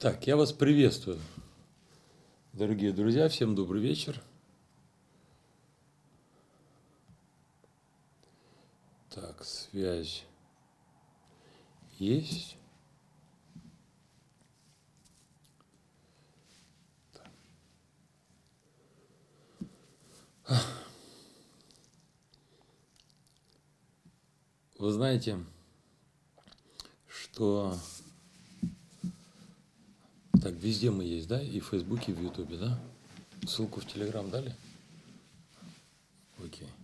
Так, я вас приветствую, дорогие друзья, всем добрый вечер. Так, связь есть. Вы знаете, что так везде мы есть, да? И в Фейсбуке, и в Ютубе, да? Ссылку в Телеграм дали? Окей.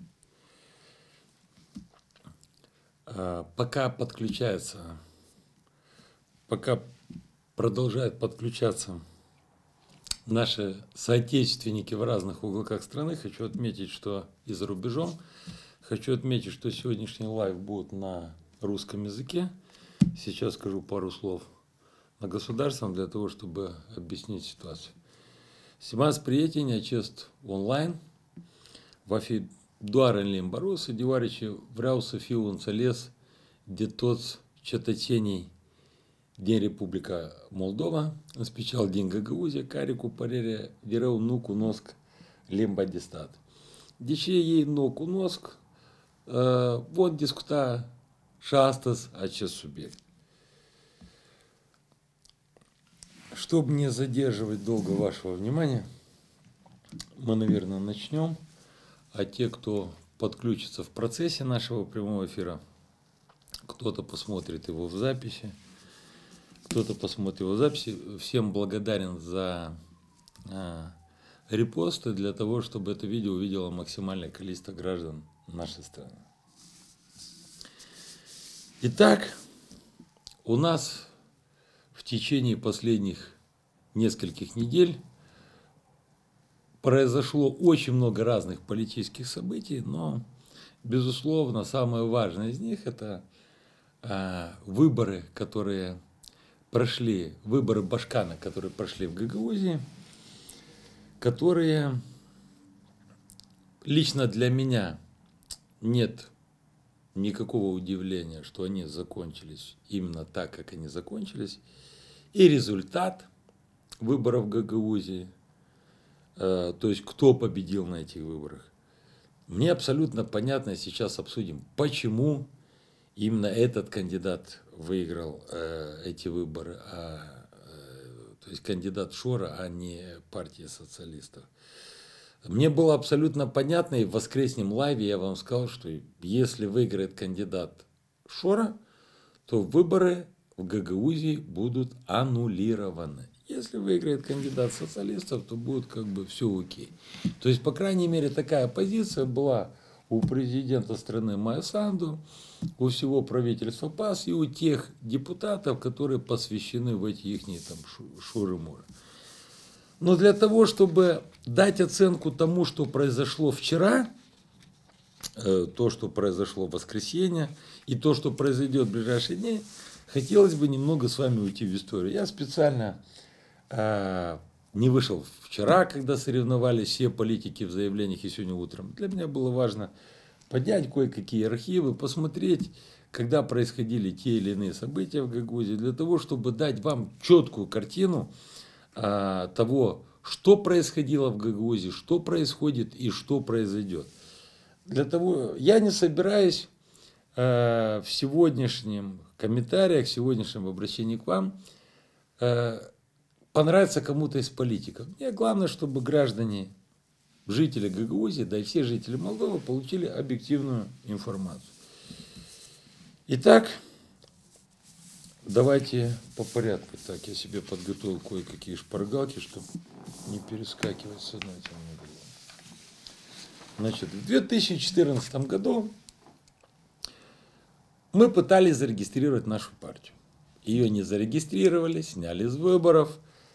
Пока продолжают подключаться наши соотечественники в разных уголках страны, хочу отметить, что и за рубежом. Хочу отметить, что сегодняшний лайв будет на русском языке. Сейчас скажу пару слов на государственном для того, чтобы объяснить ситуацию. Stimați prieteni, acest online va fi doar în limba rusă, deoarece vreau să fiu înțeles de toți cetățenii din Republica Moldova, în special din Găgăuzia, care cu părere de rău nu cunosc limba de stat. De ce ei nu o cunosc? Vom discuta și astăzi acest subiect. Чтобы не задерживать долго вашего внимания, мы, наверное, начнем. А те, кто подключится в процессе нашего прямого эфира, кто-то посмотрит его в записи, всем благодарен за репосты для того, чтобы это видео увидело максимальное количество граждан нашей страны. Итак, у нас в течение последних нескольких недель произошло очень много разных политических событий, но, безусловно, самое важное из них – это выборы, выборы Башкана, которые прошли в Гагаузии, которые лично для меня нет никакого удивления, что они закончились именно так, как они закончились. И результат выборов в Гагаузии, то есть кто победил на этих выборах. Мне абсолютно понятно, сейчас обсудим, почему именно этот кандидат выиграл эти выборы, то есть кандидат Шора, а не партия социалистов. Мне было абсолютно понятно, и в воскресном лайве я вам сказал, что если выиграет кандидат Шора, то выборы в Гагаузии будут аннулированы. Если выиграет кандидат социалистов, то будет как бы все окей. То есть, по крайней мере, такая позиция была у президента страны Майя Санду, у всего правительства ПАС и у тех депутатов, которые посвящены в эти их там шуры-муры. Но для того, чтобы дать оценку тому, что произошло вчера, то, что произошло в воскресенье, и то, что произойдет в ближайшие дни, хотелось бы немного с вами уйти в историю. Я специально не вышел вчера, когда соревновались все политики в заявлениях, и сегодня утром. Для меня было важно поднять кое-какие архивы, посмотреть, когда происходили те или иные события в Гагаузии, для того, чтобы дать вам четкую картину того, что происходило в Гагаузии, что происходит и что произойдет. Для того я не собираюсь в сегодняшнем комментариях, в сегодняшнем обращении к вам понравиться кому-то из политиков. Мне главное, чтобы граждане, жители Гагаузии, да и все жители Молдовы получили объективную информацию. Итак, давайте по порядку. Так, я себе подготовил кое-какие шпаргалки, чтобы не перескакивать с одной темы на другую. Значит, в 2014 году мы пытались зарегистрировать нашу партию. Ее не зарегистрировали, сняли с выборов.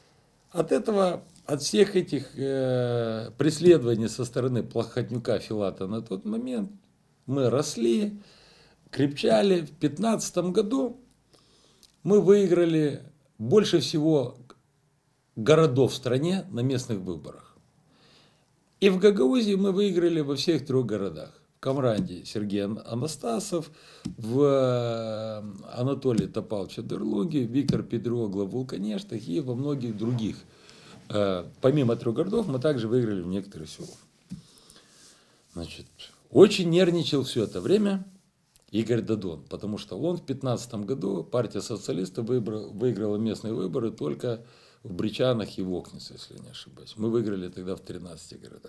От всех этих преследований со стороны Плохотнюка Филата на тот момент мы росли, крепчали. В 2015 году мы выиграли больше всего городов в стране на местных выборах. И в Гагаузии мы выиграли во всех 3 городах. В команде Сергей Анастасов, в Анатолий Топалович Адерлунге, Виктор Педрогло в Вулканештах и во многих других. Помимо 3 городов мы также выиграли в некоторых селах. Значит, очень нервничал все это время Игорь Додон, потому что он в 2015 году, партия социалистов выиграла местные выборы только в Бричанах и в Окнице, если не ошибаюсь. Мы выиграли тогда в 13 городах.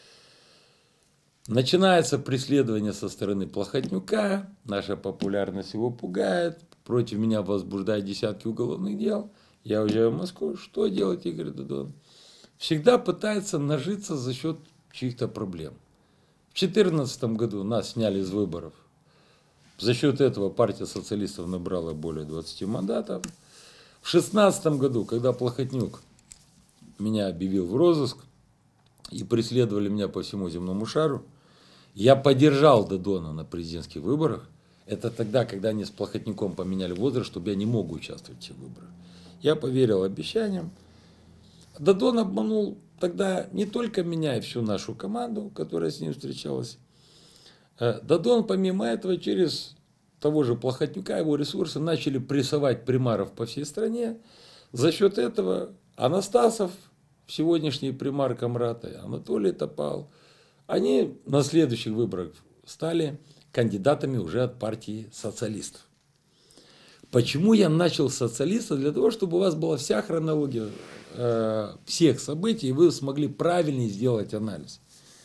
Начинается преследование со стороны Плохотнюка, наша популярность его пугает, против меня возбуждают десятки уголовных дел. Я уезжаю в Москву. Что делать Игорь Додон? Всегда пытается нажиться за счет чьих-то проблем. В 2014 году нас сняли из выборов. За счет этого партия социалистов набрала более 20 мандатов. В 2016 году, когда Плохотнюк меня объявил в розыск и преследовали меня по всему земному шару, я поддержал Додона на президентских выборах. Это тогда, когда они с Плохотнюком поменяли возраст, чтобы я не мог участвовать в этих выборах. Я поверил обещаниям. Додон обманул тогда не только меня и всю нашу команду, которая с ним встречалась. Додон, помимо этого, через того же Плохотнюка, его ресурсы начали прессовать примаров по всей стране. За счет этого Анастасов, сегодняшний примар Комрата, Анатолий Топал, они на следующих выборах стали кандидатами уже от партии социалистов. Почему я начал с социалистов? Для того, чтобы у вас была вся хронология всех событий, и вы смогли правильнее сделать анализ.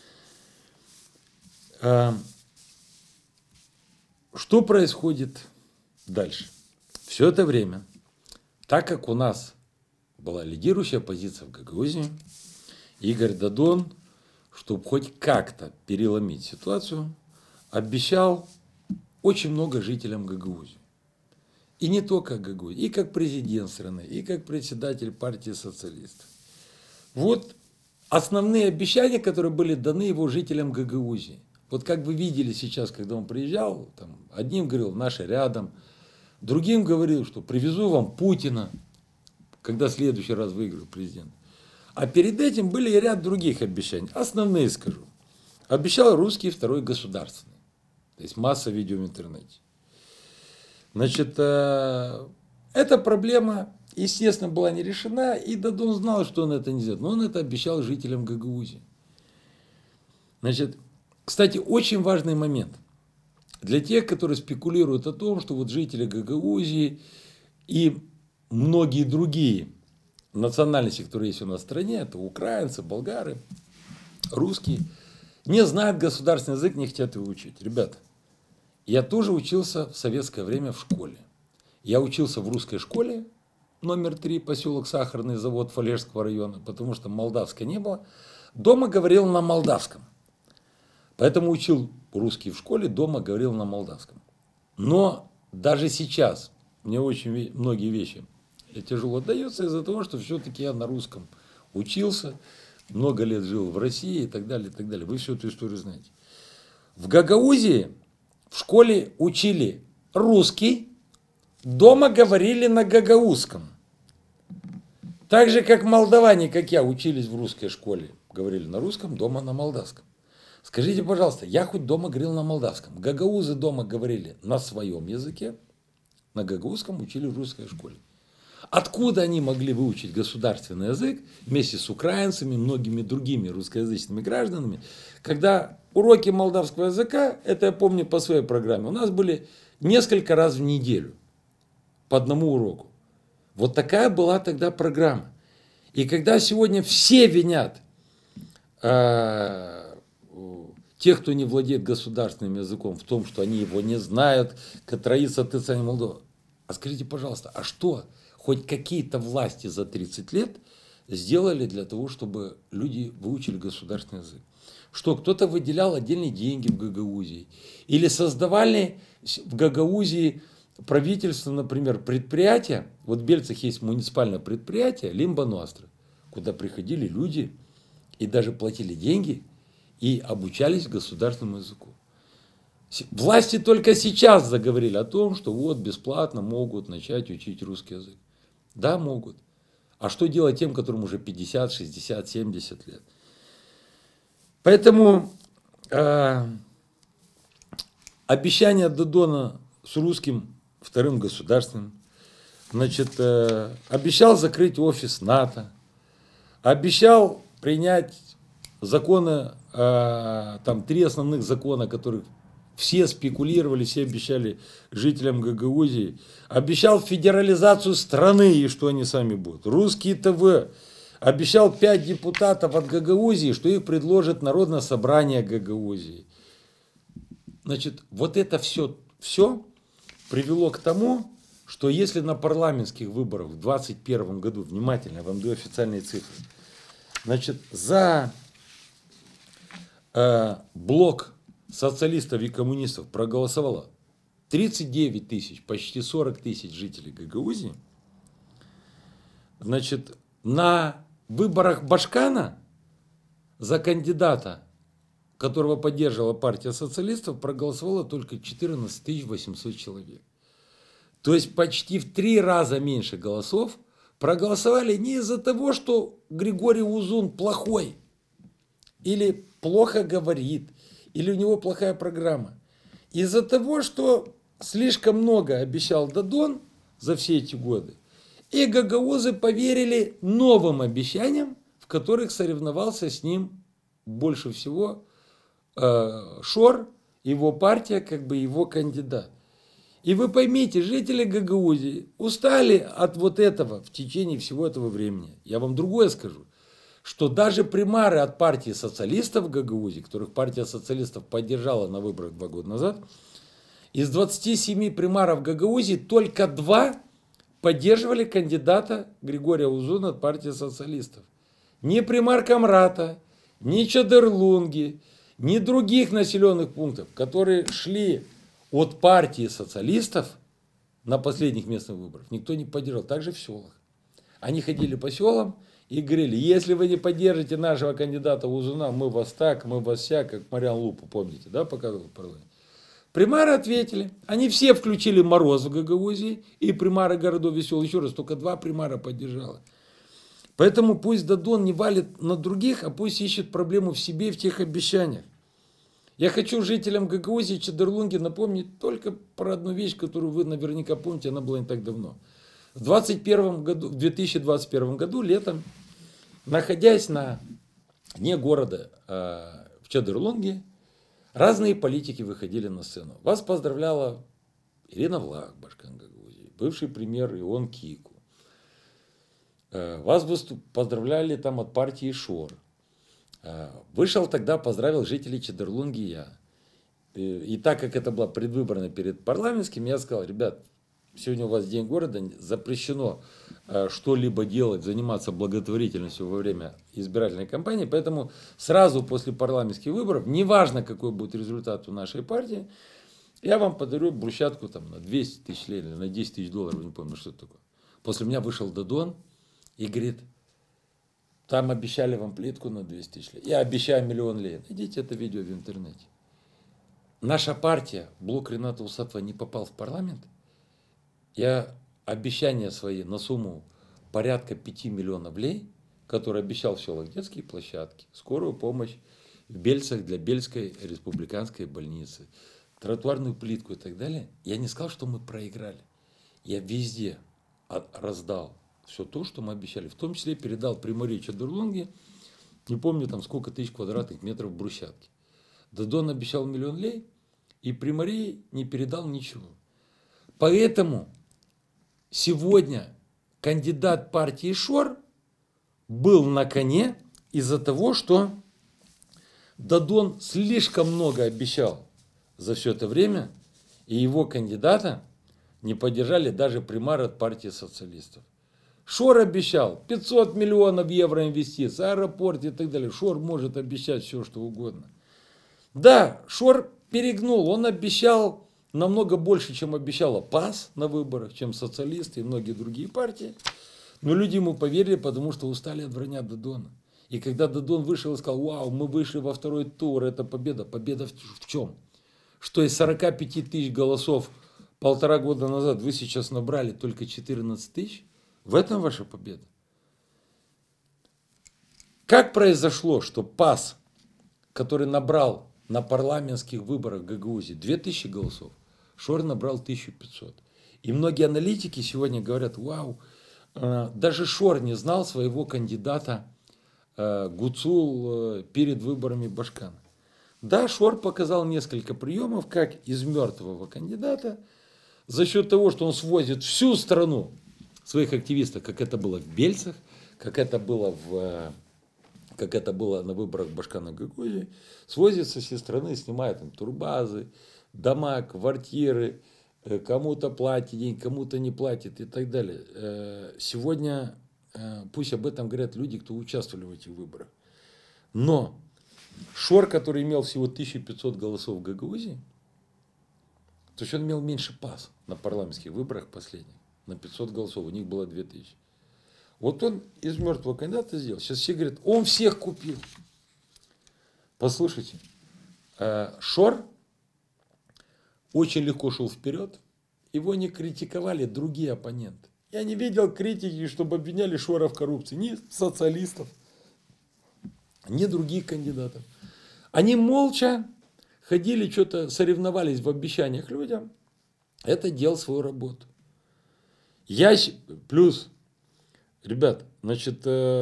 Что происходит дальше? Все это время, так как у нас была лидирующая позиция в Гагаузии, Игорь Додон, чтобы хоть как-то переломить ситуацию, обещал очень много жителям Гагаузии. И не только Гагаузии, и как президент страны, и как председатель партии социалистов. Вот основные обещания, которые были даны его жителям Гагаузии. Вот как вы видели сейчас, когда он приезжал, там, одним говорил, наши рядом, другим говорил, что привезу вам Путина, когда в следующий раз выиграю президент. А перед этим были и ряд других обещаний. Основные скажу. Обещал русский второй государственный. То есть масса видео в интернете. Значит, эта проблема, естественно, была не решена, и Додон знал, что он это не сделает. Но он это обещал жителям Гагаузии. Значит, кстати, очень важный момент. Для тех, которые спекулируют о том, что вот жители Гагаузии и многие другие национальности, которые есть у нас в стране, это украинцы, болгары, русские, не знают государственный язык, не хотят его учить. Ребята, я тоже учился в советское время в школе. Я учился в русской школе, номер 3, поселок Сахарный завод Фалежского района, потому что молдавской не было. Дома говорил на молдавском. Поэтому учил русский в школе, дома говорил на молдавском. Но даже сейчас мне очень многие вещи тяжело даются из-за того, что все-таки я на русском учился, много лет жил в России и так далее, и так далее. Вы всю эту историю знаете. В Гагаузии в школе учили русский, дома говорили на гагаузском. Так же, как молдаване, как я, учились в русской школе, говорили на русском, дома на молдавском. Скажите, пожалуйста, я хоть дома говорил на молдавском. Гагаузы дома говорили на своем языке, на гагаузском учили в русской школе. Откуда они могли выучить государственный язык вместе с украинцами, многими другими русскоязычными гражданами, когда уроки молдавского языка, это я помню по своей программе, у нас были несколько раз в неделю по одному уроку. Вот такая была тогда программа. И когда сегодня все винят тех, кто не владеет государственным языком, в том, что они его не знают, Катраиса, Тыцань, Молдова. А скажите, пожалуйста, а что хоть какие-то власти за 30 лет сделали для того, чтобы люди выучили государственный язык? Что кто-то выделял отдельные деньги в Гагаузии? Или создавали в Гагаузии правительство, например, предприятия? Вот в Бельцах есть муниципальное предприятие Лимба Ностра, куда приходили люди и даже платили деньги и обучались государственному языку. Власти только сейчас заговорили о том, что вот бесплатно могут начать учить русский язык. Да, могут. А что делать тем, которым уже 50, 60, 70 лет? Поэтому обещание Додона с русским вторым государством. Значит, обещал закрыть офис НАТО. Обещал принять законы, там 3 основных закона, которых все спекулировали, все обещали жителям Гагаузии. Обещал федерализацию страны и что они сами будут. Русские ТВ. Обещал 5 депутатов от Гагаузии, что их предложит Народное собрание Гагаузии. Значит, вот это все привело к тому, что если на парламентских выборах в 2021 году, внимательно, я вам даю официальные цифры, значит, за блок социалистов и коммунистов проголосовало 39 тысяч, почти 40 тысяч жителей Гагаузии, значит, на выборах Башкана за кандидата, которого поддерживала партия социалистов, проголосовало только 14 800 человек. То есть почти в 3 раза меньше голосов проголосовали не из-за того, что Григорий Узун плохой, или плохо говорит, или у него плохая программа. Из-за того, что слишком много обещал Додон за все эти годы, и гагаузы поверили новым обещаниям, в которых соревновался с ним больше всего Шор, его партия, как бы его кандидат. И вы поймите, жители Гагаузии устали от вот этого в течение всего этого времени. Я вам другое скажу, что даже примары от партии социалистов в Гагаузии, которых партия социалистов поддержала на выборах 2 года назад, из 27 примаров Гагаузии только 2 поддерживали кандидата Григория Узуна от партии социалистов. Ни примар Камрата, ни Чадерлунги, ни других населенных пунктов, которые шли от партии социалистов на последних местных выборах, никто не поддержал. Также в селах. Они ходили по селам и говорили, если вы не поддержите нашего кандидата Узуна, мы вас так, мы вас сяк, как Мариан Лупу, помните, да, показывал в парламенте. Примары ответили. Они все включили мороз в Гагаузии, и примары городов и сел. Еще раз, только 2 примара поддержало. Поэтому пусть Додон не валит на других, а пусть ищет проблему в себе и в тех обещаниях. Я хочу жителям Гагаузии и Чадерлунги напомнить только про одну вещь, которую вы наверняка помните, она была не так давно. В 2021 году, летом, находясь на дне города в Чадерлунге, разные политики выходили на сцену. Вас поздравляла Ирина Влах, Башкан Гагаузии, бывший премьер Ион Кику. Вас поздравляли там от партии Шор. Вышел тогда, поздравил жителей Чадерлунги я. И так как это было предвыборно перед парламентским, я сказал, ребят, сегодня у вас день города, запрещено что-либо делать, заниматься благотворительностью во время избирательной кампании, поэтому сразу после парламентских выборов, неважно какой будет результат у нашей партии, я вам подарю брусчатку там, на 200 тысяч лей или на 10 тысяч долларов, не помню, что это такое. После меня вышел Додон и говорит, там обещали вам плитку на 200 тысяч лей. Я обещаю 1 000 000 лей. Найдите это видео в интернете. Наша партия, блок Рената Усатова, не попал в парламент. Я обещания свои на сумму порядка 5 миллионов лей, которые обещал в селах детские площадки, скорую помощь в Бельцах для Бельской республиканской больницы, тротуарную плитку и так далее. Я не сказал, что мы проиграли. Я везде раздал все то, что мы обещали. В том числе передал Приморье Чадерлунги, не помню там сколько тысяч квадратных метров брусчатки. Додон обещал 1 000 000 лей, и Приморье не передал ничего. Поэтому сегодня кандидат партии Шор был на коне из-за того, что Додон слишком много обещал за все это время, и его кандидата не поддержали даже примары от партии социалистов. Шор обещал 500 миллионов евро инвестиций, аэропорт и так далее. Шор может обещать все, что угодно. Да, Шор перегнул, он обещал намного больше, чем обещала ПАС на выборах, чем социалисты и многие другие партии. Но люди ему поверили, потому что устали от вранья Додона. И когда Додон вышел и сказал, вау, мы вышли во 2-й тур, это победа. Победа в чем? Что из 45 тысяч голосов 1,5 года назад вы сейчас набрали только 14 тысяч? В этом ваша победа. Как произошло, что ПАС, который набрал на парламентских выборах в Гагаузии 2000 голосов, Шор набрал 1500. И многие аналитики сегодня говорят, вау, даже Шор не знал своего кандидата Гуцул перед выборами Башкана. Да, Шор показал несколько приемов, как из мертвого кандидата, за счет того, что он свозит всю страну своих активистов, как это было в Бельцах, как это было на выборах Башкана в Гагаузии, свозит со всей страны, снимает там турбазы, дома, квартиры, кому-то платит деньги, кому-то не платит и так далее. Сегодня пусть об этом говорят люди, кто участвовали в этих выборах. Но Шор, который имел всего 1500 голосов в Гагаузии, то есть он имел меньше ПАС на парламентских выборах последних, на 500 голосов, у них было 2000. Вот он из мертвого кандидата сделал. Сейчас все говорят, он всех купил. Послушайте, Шор очень легко шел вперед, его не критиковали другие оппоненты. Я не видел критики, чтобы обвиняли Шора в коррупции, ни социалистов, ни других кандидатов. Они молча ходили, что-то соревновались в обещаниях людям. Это делал свою работу. Плюс, ребят, значит,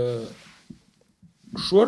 Шор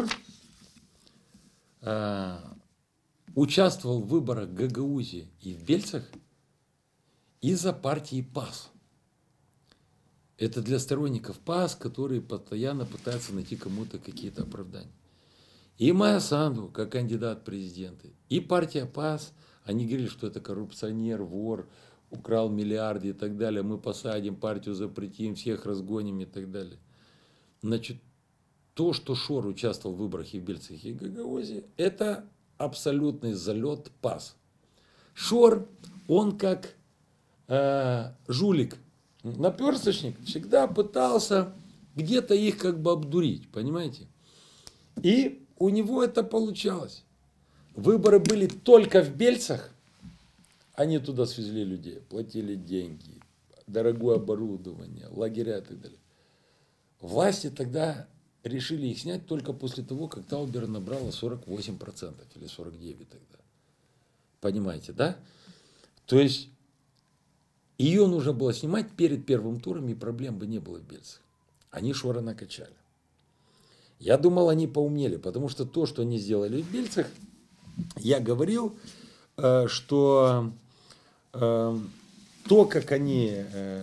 участвовал в выборах в Гагаузии и в Бельцах из-за партии ПАС. Это для сторонников ПАС, которые постоянно пытаются найти кому-то какие-то оправдания. И Майя Санду, как кандидат в президенты, и партия ПАС, они говорили, что это коррупционер, вор, украл миллиарды и так далее. Мы посадим, партию запретим, всех разгоним и так далее. Значит, то, что Шор участвовал в выборах и в Бельцах, и в Гагаузии, это абсолютный залет ПАС. Шор, он как жулик, наперсточник, всегда пытался где-то их как бы обдурить, понимаете? И у него это получалось. Выборы были только в Бельцах, они туда свезли людей, платили деньги, дорогое оборудование, лагеря и так далее. Власти тогда решили их снять только после того, как Таубер набрала 48% или 49% тогда. Понимаете, да? То есть ее нужно было снимать перед первым туром, и проблем бы не было в Бельцах. Они Шора накачали. Я думал, они поумнели, потому что то, что они сделали в Бельцах, я говорил, что то, как они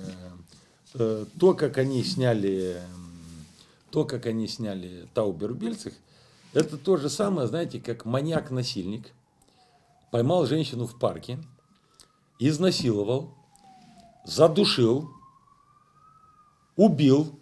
сняли Таубер в Бельцах, это то же самое, знаете, как маньяк-насильник поймал женщину в парке, изнасиловал, задушил, убил.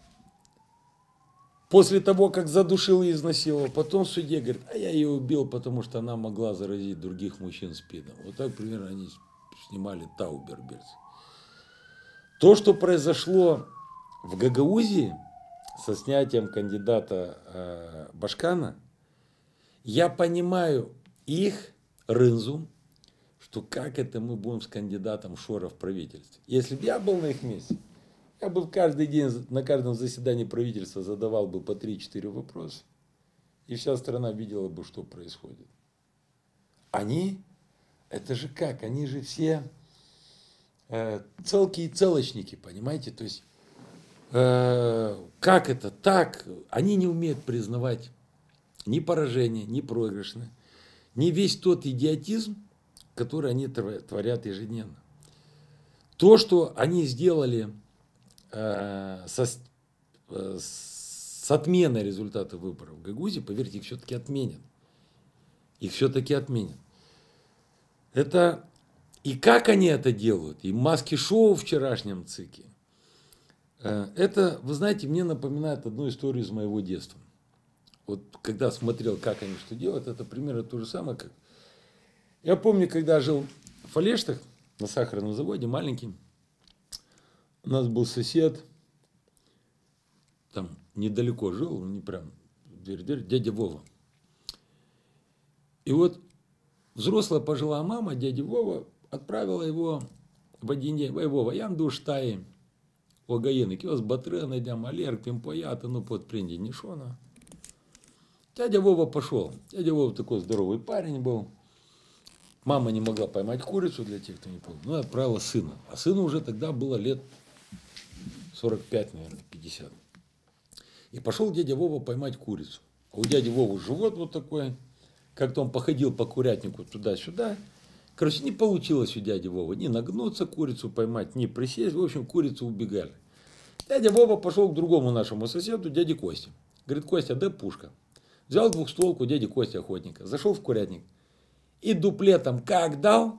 После того, как задушил и изнасиловал, потом в суде говорит, а я ее убил, потому что она могла заразить других мужчин СПИДом. Вот так примерно они снимали Таубер в Бельцах. То, что произошло в Гагаузии со снятием кандидата Башкана, я понимаю их рынзу, что как это мы будем с кандидатом Шора в правительстве. Если бы я был на их месте, я бы каждый день на каждом заседании правительства задавал бы по 3-4 вопроса, и вся страна видела бы, что происходит. Они, это же как, они же все целки и целочники, понимаете, то есть как это так, они не умеют признавать ни поражение, ни проигрышное, ни весь тот идиотизм, который они творят ежедневно. То, что они сделали с отменой результата выборов в Гагаузии, поверьте, их все-таки отменят. Их все-таки отменят. Это и как они это делают, и маски-шоу в вчерашнем ЦИКе. Это, вы знаете, мне напоминает одну историю из моего детства. Вот когда смотрел, как они что делают, это примерно то же самое, как... Я помню, когда жил в Олештах на сахарном заводе, маленький, у нас был сосед, там недалеко жил, не прям дверь, дядя Вова. И вот взрослая пожилая мама, дядя Вова, отправила его в один день, Вова, я душ таи, Огаен, киос батрена, дям алерг, пимпоята, ну под пренди нишона. Дядя Вова пошел. Дядя Вова такой здоровый парень был. Мама не могла поймать курицу, для тех, кто не помнит. Ну, отправила сына. А сыну уже тогда было лет 45, наверное, 50. И пошел дядя Вова поймать курицу. А у дяди Вовы живот вот такой. Как-то он походил по курятнику туда-сюда. Короче, не получилось у дяди Вовы ни нагнуться курицу поймать, ни присесть. В общем, курицы убегали. Дядя Вова пошел к другому нашему соседу, дяде Косте. Говорит: Костя, дай пушка. Взял двухстволку дяди Кости охотника, зашел в курятник. И дуплетом как дал.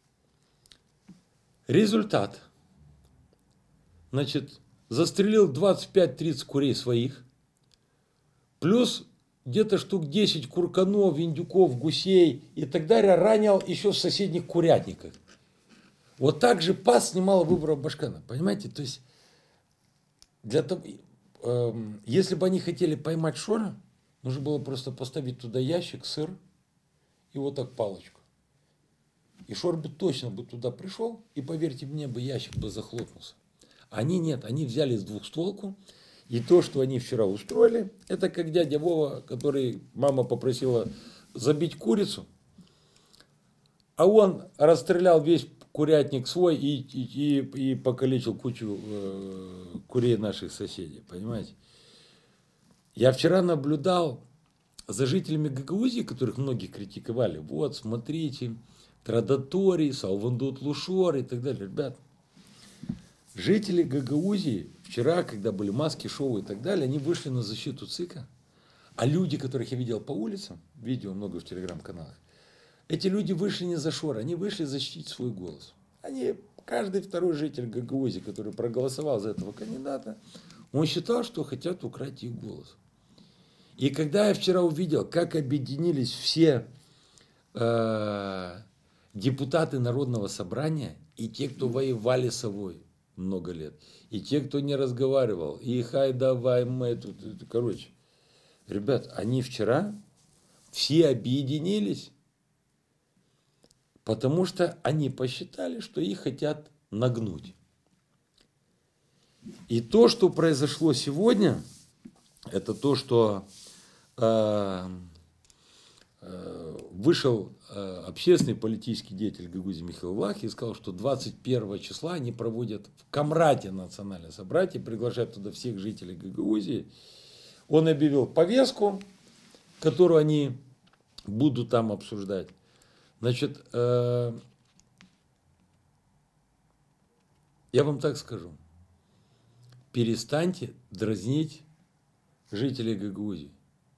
Результат. Значит, застрелил 25-30 курей своих. Плюс где-то штук 10 курканов, индюков, гусей и так далее ранил еще в соседних курятниках. Вот так же пас снимал выборов Башкана. Понимаете? То есть, для того, если бы они хотели поймать Шора, нужно было просто поставить туда ящик, сыр и вот так палочку. И Шор бы точно бы туда пришел, и, поверьте мне, бы ящик бы захлопнулся. Они нет, они взяли двухстволку. И то, что они вчера устроили, это как дядя Вова, который мама попросила забить курицу, а он расстрелял весь курятник свой и покалечил кучу курей наших соседей, понимаете? Я вчера наблюдал за жителями Гагаузии, которых многие критиковали. Вот, смотрите, Традаторий, Салвандут Лушор и так далее. Ребят, жители Гагаузии вчера, когда были маски, шоу и так далее, они вышли на защиту ЦИКа. А люди, которых я видел по улицам, видео много в телеграм-каналах, эти люди вышли не за Шора, они вышли защитить свой голос. Каждый второй житель Гагаузии, который проголосовал за этого кандидата, он считал, что хотят украсть их голос. И когда я вчера увидел, как объединились все депутаты Народного собрания, и те, кто воевали с собой много лет, и те, кто не разговаривал, и хай давай мы тут, короче, ребят, они вчера все объединились, потому что они посчитали, что их хотят нагнуть. И то, что произошло сегодня, это то, что вышел общественный политический деятель Гагаузии Михаил Влах и сказал, что 21 числа они проводят в Камрате национальное собрание, приглашают туда всех жителей Гагаузии. Он объявил повестку, которую они будут там обсуждать. Значит, я вам так скажу. Перестаньте дразнить жителей Гагаузии.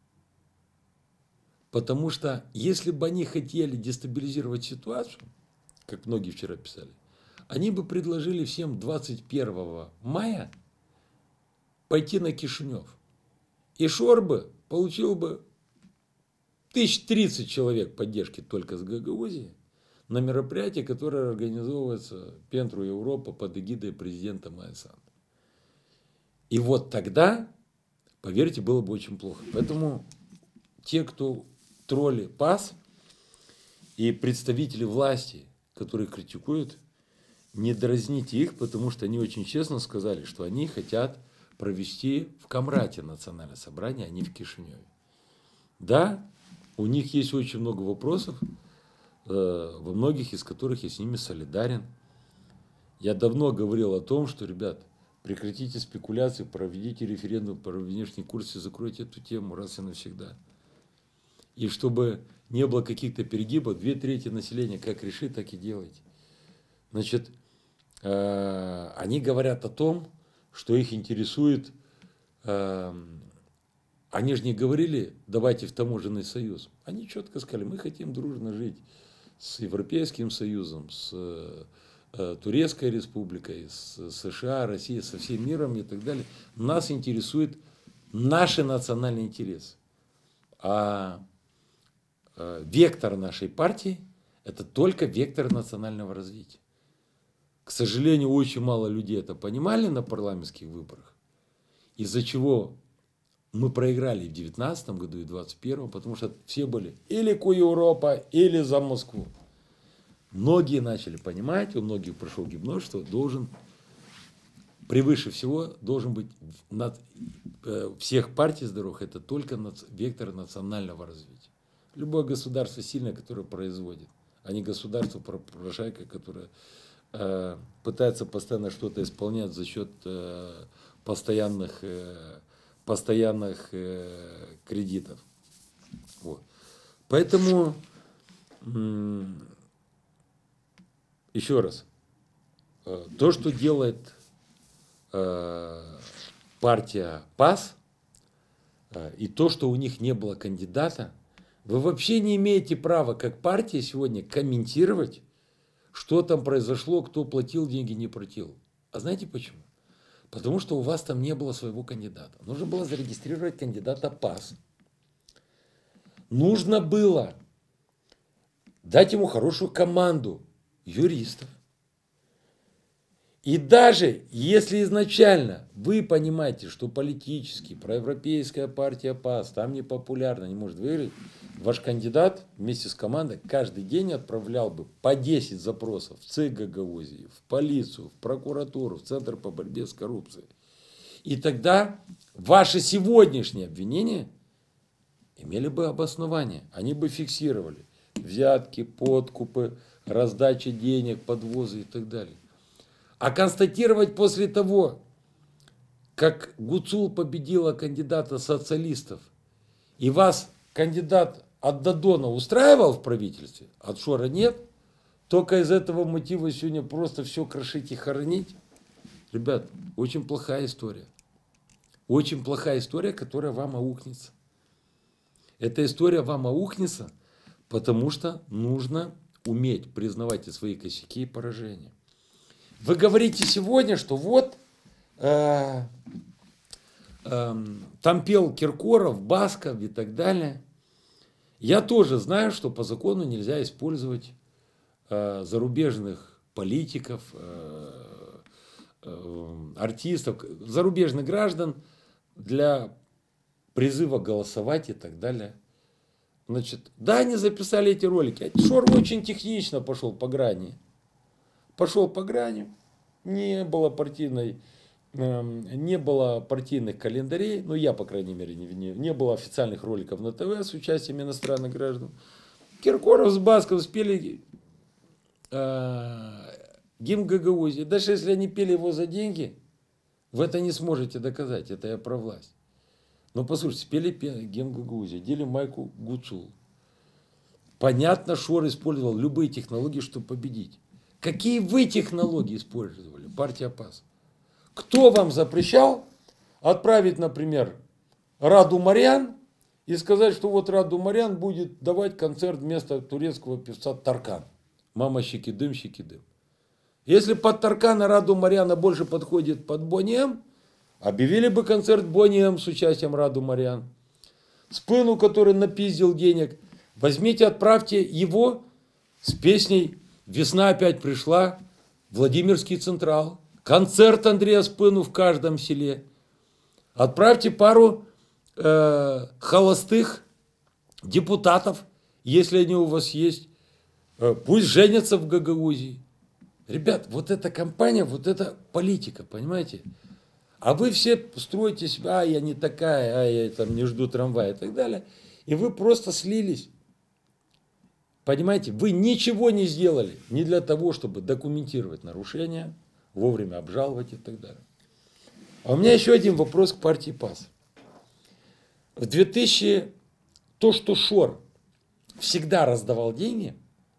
Потому что если бы они хотели дестабилизировать ситуацию, как многие вчера писали, они бы предложили всем 21 мая пойти на Кишинев. И Шор бы получил бы 1030 человек поддержки только с Гагаузии на мероприятие, которое организовывается Пентру Европа под эгидой президента Майя-Санду. И вот тогда, поверьте, было бы очень плохо. Поэтому те, кто тролли ПАС и представители власти, которые критикуют, не дразните их, потому что они очень честно сказали, что они хотят провести в Камрате национальное собрание, а не в Кишиневе. Да, у них есть очень много вопросов, во многих из которых я с ними солидарен. Я давно говорил о том, что, ребят, прекратите спекуляции, проведите референдум про внешний курс и закройте эту тему раз и навсегда. И чтобы не было каких-то перегибов, 2/3 населения как решит, так и делайте. Значит, они говорят о том, что их интересует, они же не говорили, давайте в таможенный союз. Они четко сказали, мы хотим дружно жить с Европейским Союзом, с Турецкой Республикой, с США, Россией, со всем миром и так далее. Нас интересует наши национальные интересы. А вектор нашей партии – это только вектор национального развития. К сожалению, очень мало людей это понимали на парламентских выборах, из-за чего мы проиграли в 2019 году и в 2021, потому что все были или ку Европа, или за Москву. Многие начали понимать, у многих прошел гипноз, что должен превыше всего должен быть всех партий здоровых, это только вектор национального развития. Любое государство сильное, которое производит, а не государство попрошайка, которое пытается постоянно что-то исполнять за счет постоянных кредитов. Вот. Поэтому, еще раз, то, что делает партия ПАС, и то, что у них не было кандидата, вы вообще не имеете права, как партия, сегодня комментировать, что там произошло, кто платил деньги, не платил. А знаете почему? Потому что у вас там не было своего кандидата. Нужно было зарегистрировать кандидата ПАС. Нужно было дать ему хорошую команду юристов. И даже если изначально вы понимаете, что политически проевропейская партия ПАС там не популярна, не может выиграть, ваш кандидат вместе с командой каждый день отправлял бы по 10 запросов в ЦИК Гагаузии, в полицию, в прокуратуру, в Центр по борьбе с коррупцией. И тогда ваши сегодняшние обвинения имели бы обоснование. Они бы фиксировали взятки, подкупы, раздача денег, подвозы и так далее. А констатировать после того, как Гуцул победила кандидата социалистов, и вас кандидат от Додона устраивал в правительстве, от Шора нет, только из этого мотива сегодня просто все крошить и хоронить. Ребят, очень плохая история. Очень плохая история, которая вам аукнется. Эта история вам аукнется, потому что нужно уметь признавать и свои косяки и поражения. Вы говорите сегодня, что вот там пел Киркоров, Басков и так далее. Я тоже знаю, что по закону нельзя использовать зарубежных политиков, артистов, зарубежных граждан для призыва голосовать и так далее. Значит, да, они записали эти ролики. Шор очень технично пошел по грани. Пошел по грани. Не было партийных календарей, ну я, по крайней мере, не было официальных роликов на ТВ с участием иностранных граждан. Киркоров с Басков спели гимн Гагаузии. Даже если они пели его за деньги, вы это не сможете доказать, это я про власть. Но послушайте, спели гимн Гагаузии, одели майку Гуцул. Понятно, Шор использовал любые технологии, чтобы победить. Какие вы технологии использовали, партия ПАС? Кто вам запрещал отправить, например, Раду Марьян и сказать, что вот Раду Марьян будет давать концерт вместо турецкого певца Таркан? Мама щекидым, щекидым. Если под Таркана Раду Марьяна больше подходит под Бони М, объявили бы концерт Бони М с участием Раду Марьян. Спыну, который напиздил денег, возьмите, отправьте его с песней «Весна опять пришла», Владимирский Централ, концерт Андрея Спыну в каждом селе. Отправьте пару холостых депутатов, если они у вас есть, пусть женятся в Гагаузии. Ребят, вот эта кампания, вот эта политика, понимаете? А вы все строите себя, я не такая, я там не жду трамвая и так далее. И вы просто слились. Понимаете, вы ничего не сделали не для того, чтобы документировать нарушения, вовремя обжаловать и так далее. А у меня еще один вопрос к партии ПАС. В 2000 то, что Шор всегда раздавал деньги,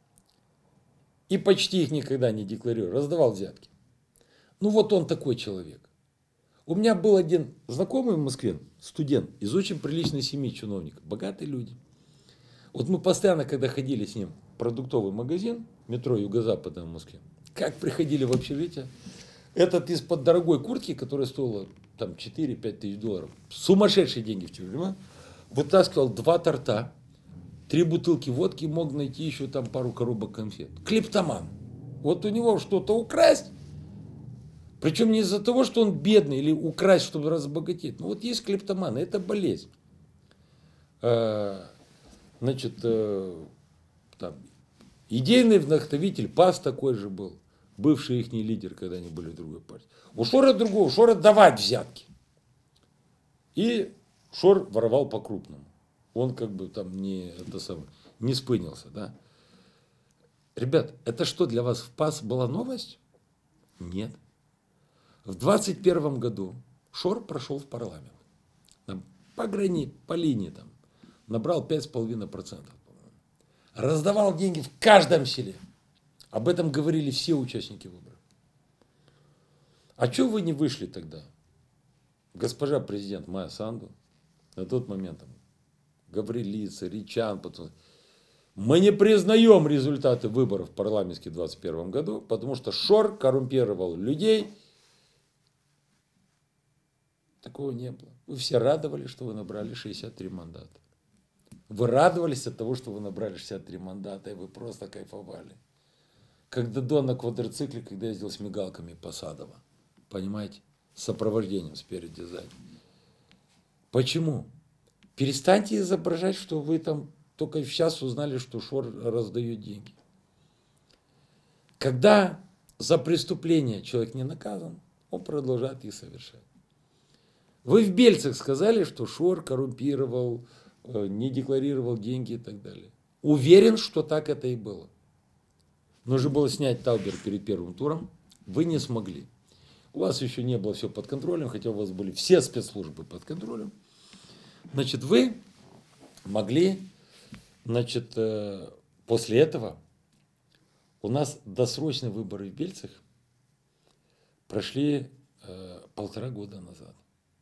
и почти их никогда не декларировал, раздавал взятки. Ну вот он такой человек. У меня был один знакомый в Москве, студент из очень приличной семьи чиновников, богатые люди. Вот мы постоянно, когда ходили с ним в продуктовый магазин, метро Юго-Запада в Москве, как приходили в общежитие, этот из-под дорогой куртки, которая стоила там 4-5 тысяч долларов, сумасшедшие деньги в тюрьме, вытаскивал 2 торта, 3 бутылки водки, мог найти еще там пару коробок конфет. Клептоман. Вот у него что-то украсть, причем не из-за того, что он бедный или украсть, чтобы разбогатеть. Ну вот есть клептоманы, это болезнь. Значит, там, идейный вдохновитель ПАС такой же был. бывший их лидер, когда они были в другой партии. У Шора другого, у Шора давать взятки. И Шор воровал по-крупному. Он как бы там не спынился, да. Ребят, это что для вас в ПАС была новость? Нет. В 2021 году Шор прошел в парламент. Там, по линии там, набрал 5,5%. Раздавал деньги в каждом селе. Об этом говорили все участники выборов. А что вы не вышли тогда? Госпожа президент Майя Санду, на тот момент там, Гаврилица, Ричан, потом... Мы не признаем результаты выборов парламентских в 2021 году, потому что Шор коррумпировал людей. Такого не было. Вы все радовались, что вы набрали 63 мандата. Вы радовались от того, что вы набрали 63 мандата, и вы просто кайфовали. Как Додон на квадроцикле, когда ездил с мигалками по Садово. Понимаете? С сопровождением спереди и сзади. Почему? Перестаньте изображать, что вы там только сейчас узнали, что Шор раздает деньги. Когда за преступление человек не наказан, он продолжает их совершать. Вы в Бельцах сказали, что Шор коррумпировал, не декларировал деньги и так далее. Уверен, что так это и было. Нужно было снять Таубер перед первым туром. Вы не смогли. У вас еще не было все под контролем, хотя у вас были все спецслужбы под контролем. Значит, вы могли, значит, после этого у нас досрочные выборы в Бельцах прошли 1,5 года назад.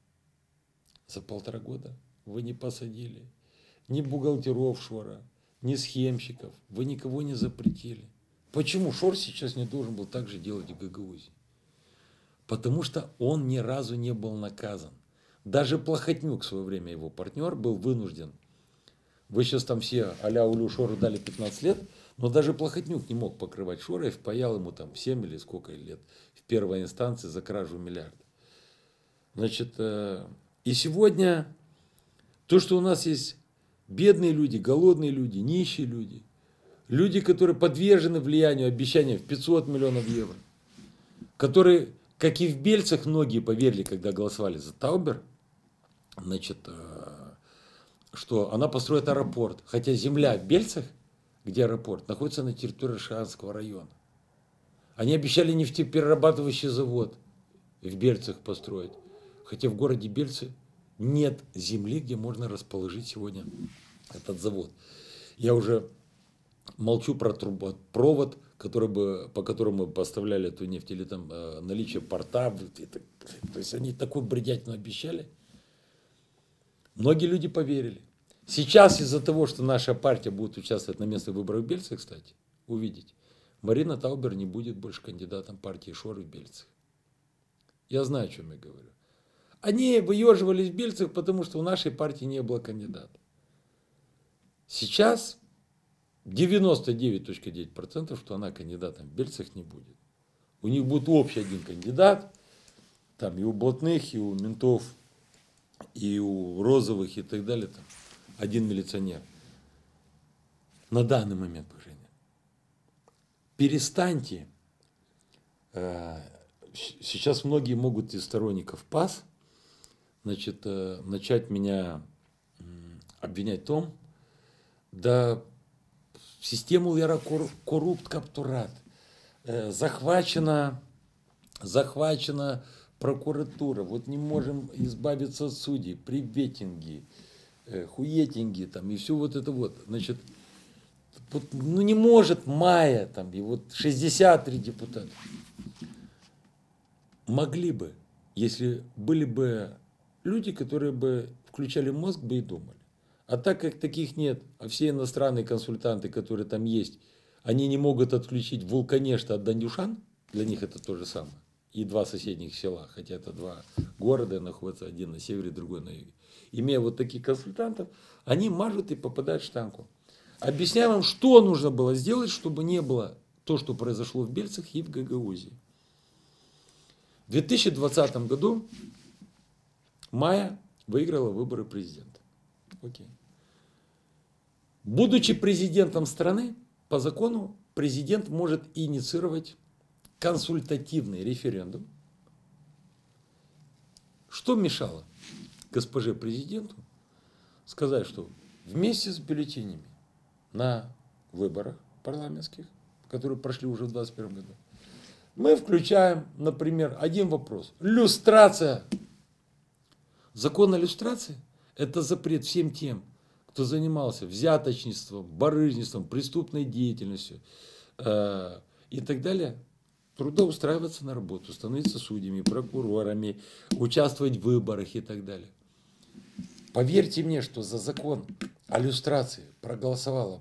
За 1,5 года вы не посадили ни бухгалтеров Шора, ни схемщиков. Вы никого не запретили. Почему Шор сейчас не должен был так же делать в Гагаузии? Потому что он ни разу не был наказан. Даже Плохотнюк в свое время, его партнер, был вынужден. Вы сейчас там все а-ля Улю Шору дали 15 лет, но даже Плохотнюк не мог покрывать Шора и впаял ему там 7 или сколько лет в первой инстанции за кражу миллиарда. Значит, и сегодня то, что у нас есть бедные люди, голодные люди, нищие люди, люди, которые подвержены влиянию обещания в 500 миллионов евро, которые, как и в Бельцах, многие поверили, когда голосовали за Таубер, значит, что она построит аэропорт. Хотя земля в Бельцах, где аэропорт, находится на территории Шанского района. Они обещали нефтеперерабатывающий завод в Бельцах построить. Хотя в городе Бельцы нет земли, где можно расположить сегодня этот завод. Я уже молчу про трубопровод, по которому поставляли эту нефть, или там наличие порта. То есть они такую бредятину обещали. Многие люди поверили. Сейчас из-за того, что наша партия будет участвовать на местных выборах в Бельцах, кстати, увидите, Марина Таубер не будет больше кандидатом партии Шор в Бельцах. Я знаю, о чем я говорю. Они выеживались в Бельцах, потому что у нашей партии не было кандидата. Сейчас 99,9%, что она кандидатом в Бельцах не будет. У них будет общий один кандидат, там и у блатных, и у ментов, и у розовых, и так далее, там один милиционер. На данный момент уже нет. Перестаньте. Сейчас многие могут из сторонников ПАС, значит, начать меня обвинять в том, да систему вера коррупт каптурат, захвачена прокуратура, вот не можем избавиться от судей, приветинги, хуетинги там и все вот это вот, значит, вот, ну не может Майя там и вот 63 депутата. Могли бы, если были бы люди, которые бы включали мозг бы и думали. А так как таких нет, а все иностранные консультанты, которые там есть, они не могут отключить Вулканешта от Дандюшан, для них это то же самое. И два соседних села, хотя это два города, находятся один на севере, другой на юге. Имея вот таких консультантов, они мажут и попадают в штанку. Объясняю вам, что нужно было сделать, чтобы не было то, что произошло в Бельцах и в Гагаузии. В 2020 году Майя выиграла выборы президента. Окей. Будучи президентом страны, по закону президент может инициировать консультативный референдум. Что мешало госпоже президенту сказать, что вместе с бюллетенями на выборах парламентских, которые прошли уже в 2021 году, мы включаем, например, один вопрос. Люстрация. Закон о люстрации – это запрет всем тем, кто занимался взяточничеством, барыжничеством, преступной деятельностью и так далее, трудоустраиваться на работу, становиться судьями, прокурорами, участвовать в выборах и так далее. Поверьте мне, что за закон о люстрации проголосовало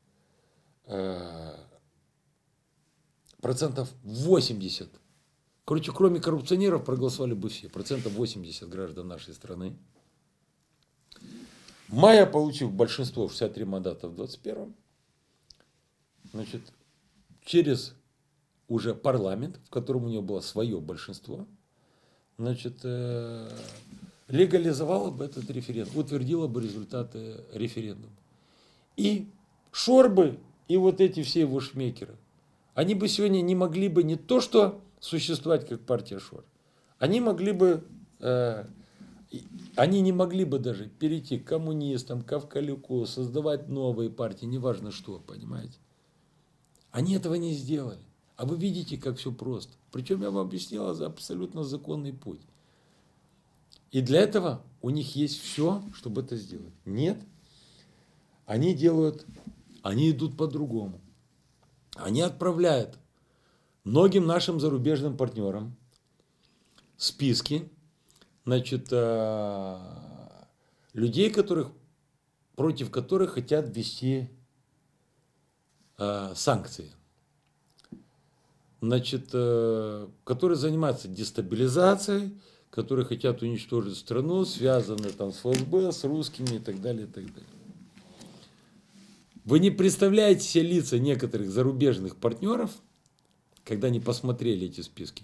бы процентов 80. Короче, кроме коррупционеров проголосовали бы все. Процентов 80 граждан нашей страны. Майя, получив большинство, 63 мандата в 21-м, значит, через уже парламент, в котором у нее было свое большинство, значит, легализовала бы этот референдум, утвердила бы результаты референдума. И Шорбы, и вот эти все его шмекеры, они бы сегодня не могли бы не то что существовать как партия Шор, они могли бы, они не могли бы даже перейти к коммунистам, к Авкалюку, создавать новые партии, неважно что, понимаете. Они этого не сделали. А вы видите, как все просто. Причем я вам объяснял за абсолютно законный путь. И для этого у них есть все, чтобы это сделать. Нет. Они делают, они идут по-другому. Они отправляют многим нашим зарубежным партнерам списки, значит, людей, против которых хотят ввести санкции. Значит, которые занимаются дестабилизацией, которые хотят уничтожить страну, связаны там с ФСБ, с русскими и так далее, и так далее. Вы не представляете себе лица некоторых зарубежных партнеров, когда они посмотрели эти списки.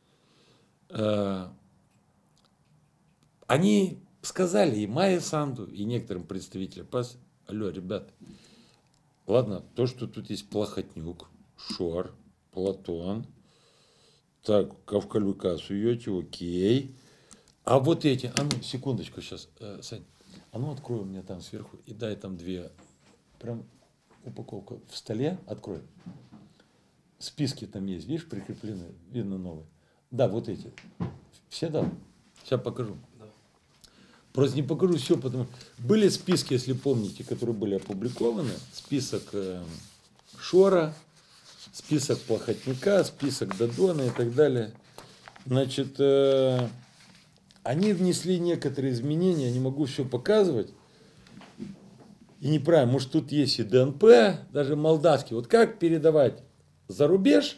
Они сказали и Майе Санду, и некоторым представителям ПАС: алло, ребят, ладно, то, что тут есть Плохотнюк, Шор, Платон, так, Ковкалюка суете, окей. А вот эти, а ну, секундочку сейчас, Сань, а ну открой у меня там сверху и дай там две, прям упаковка в столе, открой. Списки там есть, видишь, прикреплены, видно новые. Да, вот эти. Все дал? Сейчас покажу. Да. Просто не покажу все, потому что были списки, если помните, которые были опубликованы. Список Шора, список Плохотнюка, список Додона и так далее. Значит, они внесли некоторые изменения, я не могу все показывать. И неправильно, может тут есть и ДНП, даже молдавский. Вот как передавать за рубеж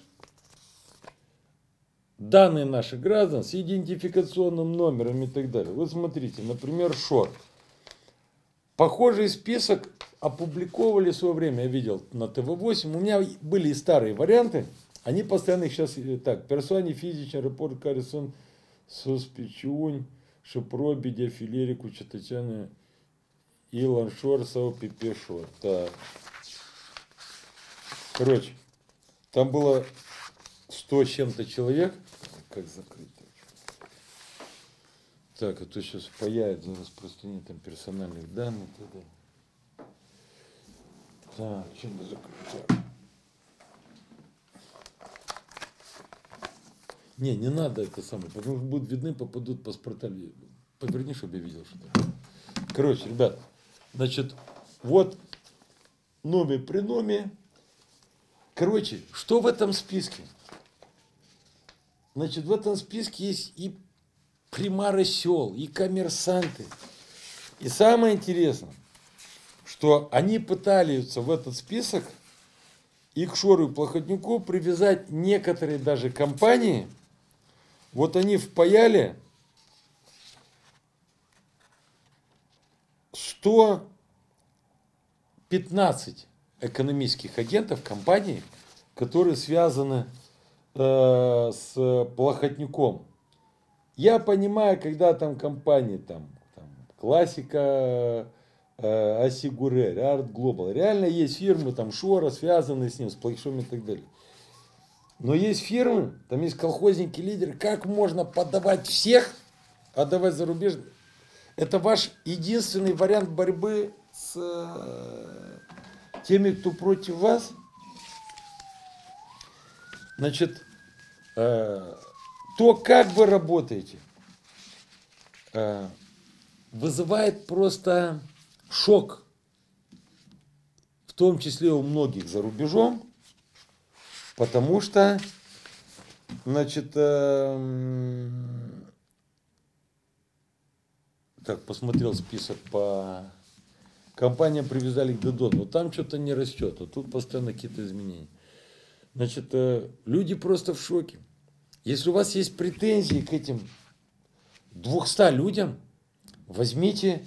данные наших граждан с идентификационным номером и так далее. Вот смотрите, например, Шор. Похожий список опубликовали в свое время, я видел на ТВ-8. У меня были и старые варианты. Они постоянно их сейчас так. Персоне физичный репорт Карисон Соспичунь, Шепро, Филерику, Чатачана, Илон Шор, Сау Пипешор. Так. Короче, там было 100 с чем-то человек. Как закрыть? Так, а то сейчас появится распространение там персональных данных и так далее. Так, чем закрыть? Не надо это самое, потому что будут видны, попадут паспорта. Поверни, чтобы я видел, что это. Короче, ребят, значит, вот номер при номере. Короче, что в этом списке? Значит, в этом списке есть и примары сел, и коммерсанты. И самое интересное, что они пытались в этот список и к Шору и Плохотнюку привязать некоторые даже компании. Вот они впаяли 115 экономических агентов компаний, которые связаны с Плохотнюком. Я понимаю, когда там компании, там классика, Асигурер, Арт Глобал, реально есть фирмы, там Шора, связанные с ним, с Плохотнюком и так далее. Но есть фирмы, там есть колхозники, лидеры. Как можно подавать всех, отдавать за рубеж? Это ваш единственный вариант борьбы с теми, кто против вас. Значит, то, как вы работаете, вызывает просто шок, в том числе у многих за рубежом, потому что, значит, так, посмотрел список по компаниям, привязали к Додону, но там что-то не растет, а тут постоянно какие-то изменения. Значит, люди просто в шоке. Если у вас есть претензии к этим 200 людям, возьмите,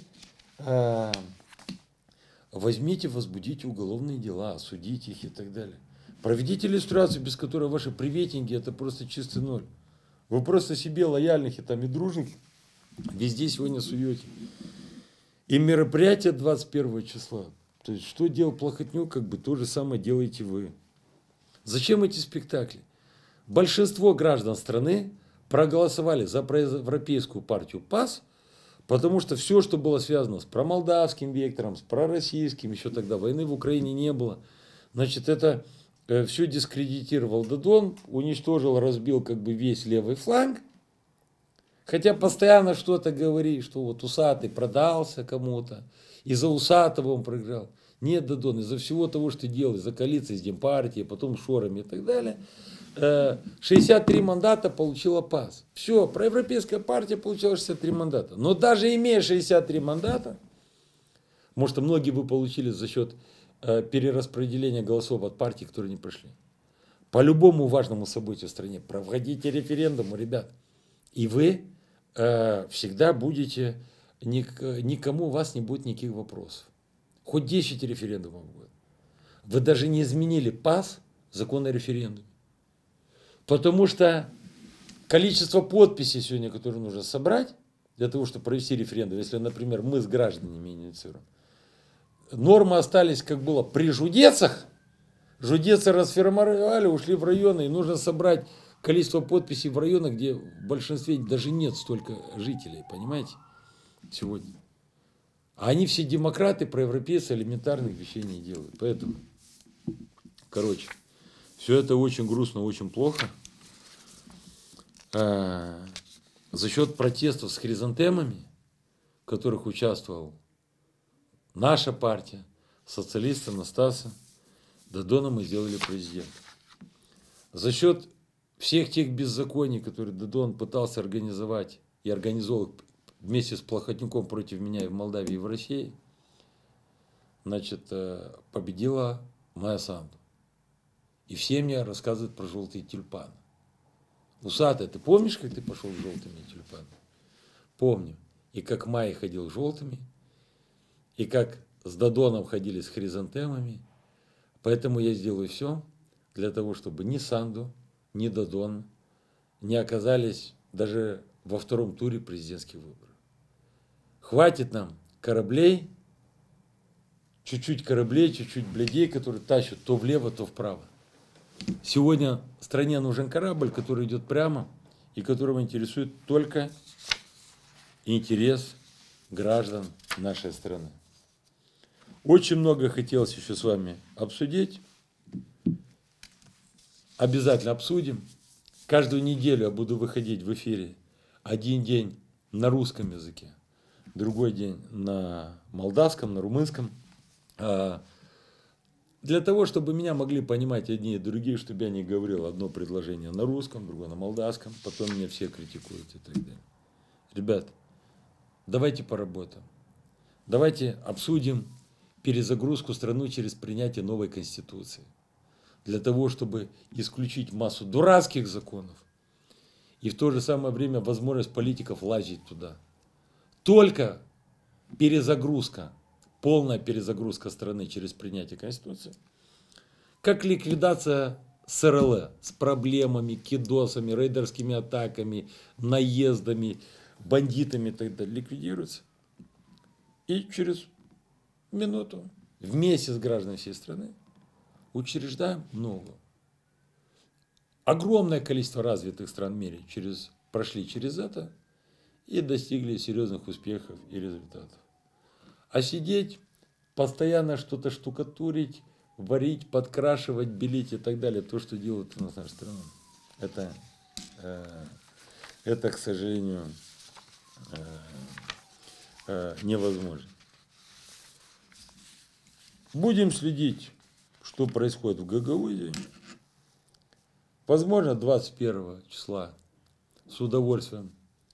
возбудите уголовные дела, осудите их и так далее. Проведите иллюстрацию, без которой ваши приветники это просто чистый ноль. Вы просто себе лояльных и там и дружных везде сегодня суете. И мероприятие 21 числа. То есть, что делал Плохотнюк, как бы то же самое делаете вы. Зачем эти спектакли? Большинство граждан страны проголосовали за проевропейскую партию ПАС, потому что все, что было связано с промолдавским вектором, с пророссийским, еще тогда войны в Украине не было, значит, это все дискредитировал Додон, уничтожил, разбил как бы весь левый фланг. Хотя постоянно что-то говорит, что вот Усатый продался кому-то, из-за Усатого он проиграл. Нет, Додон, из-за всего того, что ты делал, из-за коалиции с Демпартией, потом с Шорами и так далее, 63 мандата получила ПАС. Все, проевропейская партия получила 63 мандата. Но даже имея 63 мандата, может, многие вы получили за счет перераспределения голосов от партий, которые не прошли. По любому важному событию в стране проводите референдум, ребят. И вы всегда будете, никому у вас не будет никаких вопросов. Хоть 10 референдумов будет. Вы даже не изменили ПАС, закон о референдуме. Потому что количество подписей сегодня, которые нужно собрать, для того, чтобы провести референдум, если, например, мы с гражданами инициируем, нормы остались, как было при жудецах, жудецы расформировали, ушли в районы, и нужно собрать количество подписей в районах, где в большинстве даже нет столько жителей, понимаете, сегодня. А они все демократы, проевропейцы, элементарных вещей не делают. Поэтому, короче, все это очень грустно, очень плохо. За счет протестов с хризантемами, в которых участвовал наша партия, социалисты, Анастаса, Додона мы сделали президента. За счет всех тех беззаконий, которые Додон пытался организовать и организовал вместе с Плохотнюком против меня и в Молдавии, и в России, значит, победила моя Санду. И все мне рассказывают про желтые тюльпаны. Усатый, ты помнишь, как ты пошел с желтыми тюльпанами? Помню. И как Майя ходил желтыми, и как с Додоном ходили с хризантемами. Поэтому я сделаю все для того, чтобы ни Санду, ни Додон не оказались даже во втором туре президентских выборов. Хватит нам кораблей, чуть-чуть блядей, которые тащат то влево, то вправо. Сегодня стране нужен корабль, который идет прямо и которого интересует только интерес граждан нашей страны. Очень много хотелось еще с вами обсудить. Обязательно обсудим. Каждую неделю я буду выходить в эфире. Один день на русском языке, другой день на молдавском, на румынском. Для того, чтобы меня могли понимать одни и другие, чтобы я не говорил одно предложение на русском, другое на молдавском, потом меня все критикуют и так далее. Ребят, давайте поработаем. Давайте обсудим перезагрузку страны через принятие новой конституции. Для того, чтобы исключить массу дурацких законов и в то же самое время возможность политиков лазить туда. Только перезагрузка, полная перезагрузка страны через принятие Конституции, как ликвидация СРЛ с проблемами, кидосами, рейдерскими атаками, наездами, бандитами и так далее, ликвидируется. И через минуту вместе с гражданами всей страны учреждаем новую. огромное количество развитых стран в мире прошли через это и достигли серьезных успехов и результатов. А сидеть, постоянно что-то штукатурить, варить, подкрашивать, белить и так далее, то, что делают у нас наша страна, это, к сожалению, невозможно. Будем следить, что происходит в Гагаузии. Возможно, 21 числа с удовольствием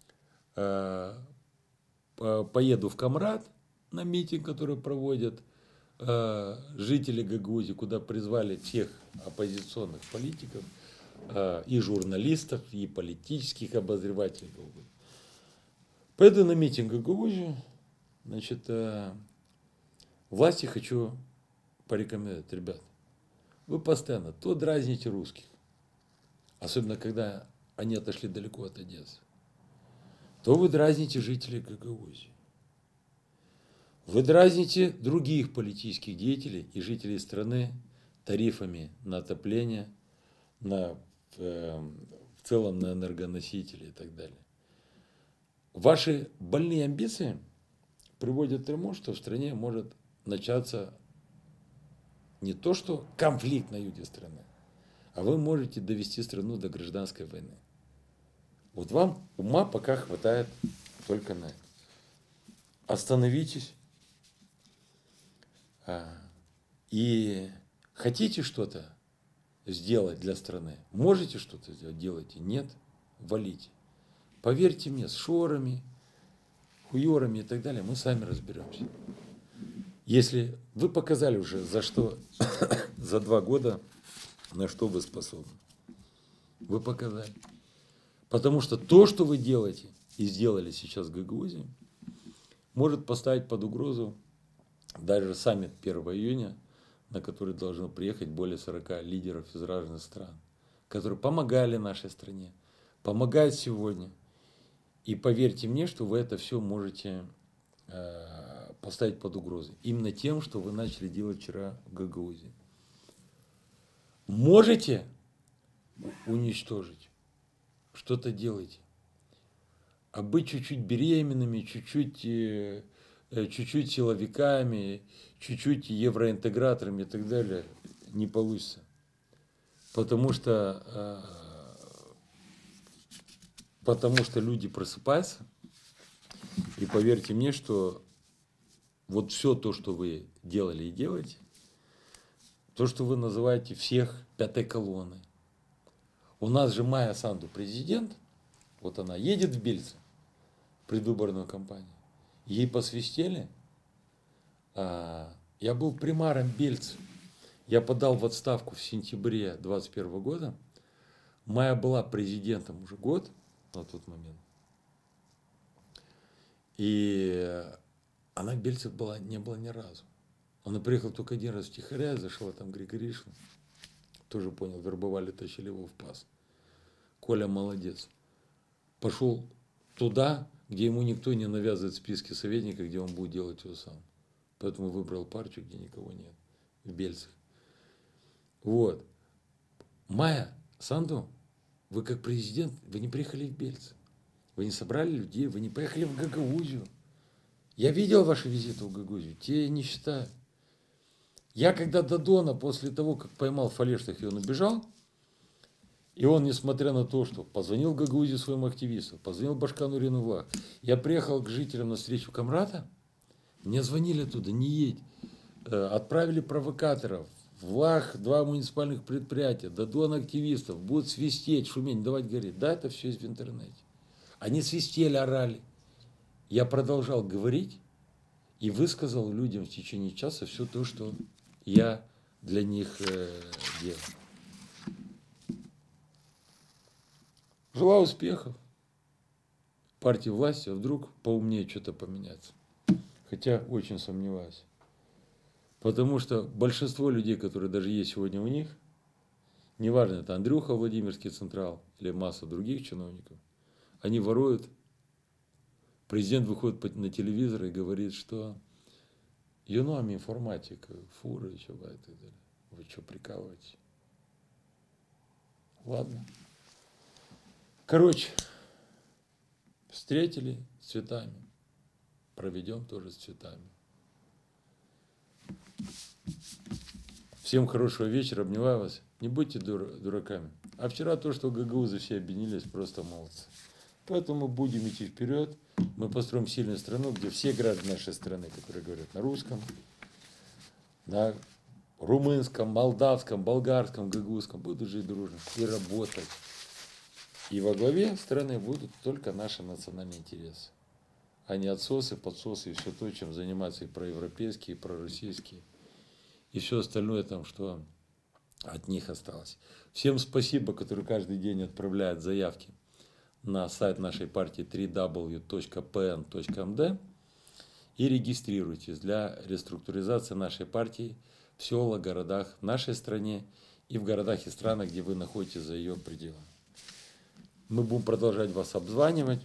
поеду в Камрад на митинг, который проводят жители Гагаузии, куда призвали всех оппозиционных политиков, и журналистов, и политических обозревателей. Поеду на митинг в Гагаузию. Значит, власти хочу порекомендовать, ребят, вы постоянно то дразните русских, особенно когда они отошли далеко от Одессы, то вы дразните жителей Гагаузии. Вы дразните других политических деятелей и жителей страны тарифами на отопление, в целом на энергоносители и так далее. Ваши больные амбиции приводят к тому, что в стране может начаться не то что конфликт на юге страны, а вы можете довести страну до гражданской войны. Вот вам ума пока хватает только на это. Остановитесь. И хотите что-то сделать для страны? Можете что-то сделать? Делайте. Нет? Валите. Поверьте мне, с шорами, хуерами и так далее мы сами разберемся. Если вы показали уже, за что, за 2 года, на что вы способны. Вы показали. Потому что то, что вы делаете и сделали сейчас в Гагаузии, может поставить под угрозу даже саммит 1 июня, на который должно приехать более 40 лидеров из разных стран, которые помогали нашей стране, помогают сегодня. И поверьте мне, что вы это все можете поставить под угрозу. Именно тем, что вы начали делать вчера в Гагаузии. Можете уничтожить, что-то делайте. А быть чуть-чуть беременными, чуть-чуть силовиками, чуть-чуть евроинтеграторами и так далее не получится. Потому что люди просыпаются, и поверьте мне, что вот все то, что вы делали и делаете, то, что вы называете всех пятой колонной. У нас же Майя Санду президент, вот она едет в Бельце, в предвыборную кампанию, ей посвистели. Я был примаром Бельца. Я подал в отставку в сентябре 2021 года. Майя была президентом уже год на тот момент. И она в Бельце не была ни разу. Она приехала только один раз в Тихоря, зашла там Григоришну. Тоже понял, вербовали, тащили его в ПАС. Коля молодец. Пошел туда, где ему никто не навязывает списки советников, где он будет делать все сам. Поэтому выбрал партию, где никого нет. В Бельцах. Вот. Майя Санду, вы как президент, вы не приехали в Бельцы. Вы не собрали людей, вы не поехали в Гагаузию. Я видел ваши визиты в Гагаузию, те я не считаю. Я когда до Дона, после того, как поймал Фалештах, и он убежал, и он, несмотря на то, что позвонил в Гагаузию своим активистам, позвонил Башкану Ренувах, я приехал к жителям на встречу Камрата, мне звонили оттуда, не едь. Отправили провокаторов. В Вах 2 муниципальных предприятия, Додон активистов, будут свистеть, шуметь, давать гореть. Да, это все есть в интернете. Они свистели, орали. Я продолжал говорить и высказал людям в течение часа все то, что я для них делал. Желаю успехов партии власти, а вдруг поумнее что-то поменяться. Хотя очень сомневаюсь. Потому что большинство людей, которые даже есть сегодня у них, неважно, это Андрюха, Владимирский Централ или масса других чиновников, они воруют. Президент выходит на телевизор и говорит, что юнами информатика, фуры, и так далее. Вы что, прикалываетесь? Ладно. Короче, встретили с цветами. Проведем тоже с цветами. Всем хорошего вечера, обнимаю вас. Не будьте дураками. А вчера то, что гагаузы все объединились, просто молодцы. Поэтому будем идти вперед. Мы построим сильную страну, где все граждане нашей страны, которые говорят на русском, на румынском, молдавском, болгарском, гагаузском, будут жить дружно и работать. И во главе страны будут только наши национальные интересы, а не отсосы, подсосы и все то, чем занимаются и проевропейские, и пророссийские, и все остальное там, что от них осталось. Всем спасибо, которые каждый день отправляют заявки на сайт нашей партии www.pn.md и регистрируйтесь для реструктуризации нашей партии в селах, городах в нашей стране и в городах и странах, где вы находитесь за ее пределами. Мы будем продолжать вас обзванивать.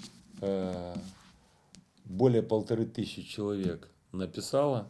Более 1500 человек написало.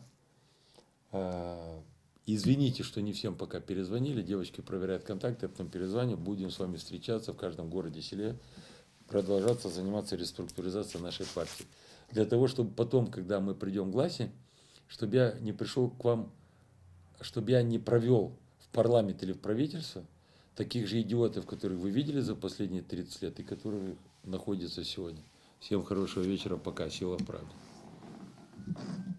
Извините, что не всем пока перезвонили. Девочки проверяют контакты, потом перезвоню. Будем с вами встречаться в каждом городе, селе. Продолжаться заниматься реструктуризацией нашей партии. Для того, чтобы потом, когда мы придем к власти, чтобы я не пришел к вам, чтобы я не провел в парламент или в правительство таких же идиотов, которых вы видели за последние 30 лет и которые находятся сегодня. Всем хорошего вечера. Пока. Сила в правде.